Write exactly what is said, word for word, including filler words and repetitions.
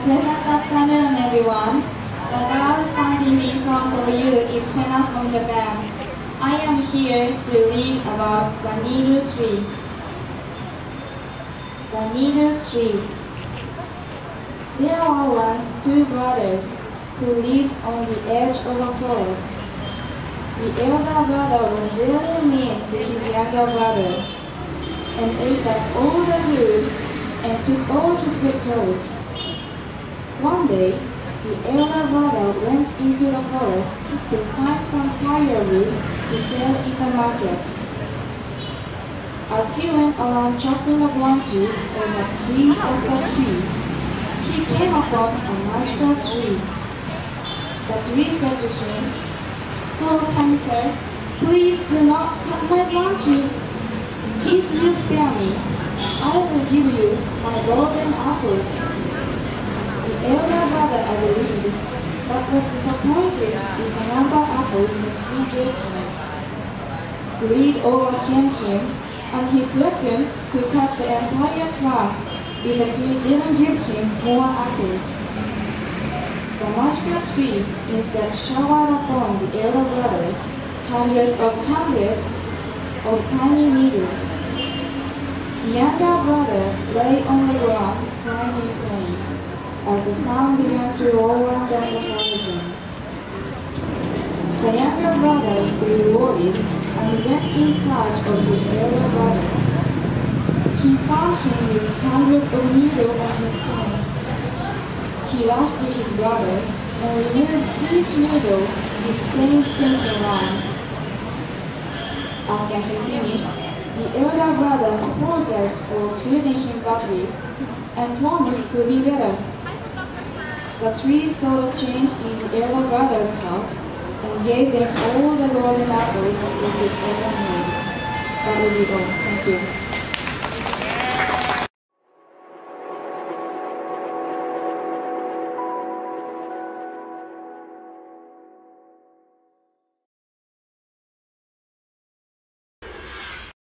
pleasant afternoon, everyone. The girl standing in front of you is Sena from Japan. I am here to read about the needle tree. The needle tree. There were once two brothers who lived on the edge of a forest. The elder brother was very mean to his younger brother and ate up all the food and took all his good clothes. One day, the elder brother went into the forest to find some firewood to sell in the market. As he went around chopping the branches on the tree of the tree, he came upon a magical tree. The tree said to him, "Oh, kind sir, please do not cut my branches. If you spare me, I will give you my golden apples." The elder brother agreed, but was disappointed with the number of apples that he gave him. Greed overcame him, and he threatened to cut the entire trunk if the tree didn't give him more apples. The magical tree instead showered upon the elder brother hundreds of hundreds of tiny needles. The younger brother lay on the ground crying in pain as the sun began to roll under the horizon. The younger brother grew worried and went in search of his elder brother. He found him with hundreds of needles on his tongue. He rushed to his brother and removed each needle with plain stinking line. After he finished, the elder brother apologized for treating him badly and promised to be better. The tree saw the change in the elder brother's heart and gave them all the golden apples that they could ever need. That will be all. Thank you.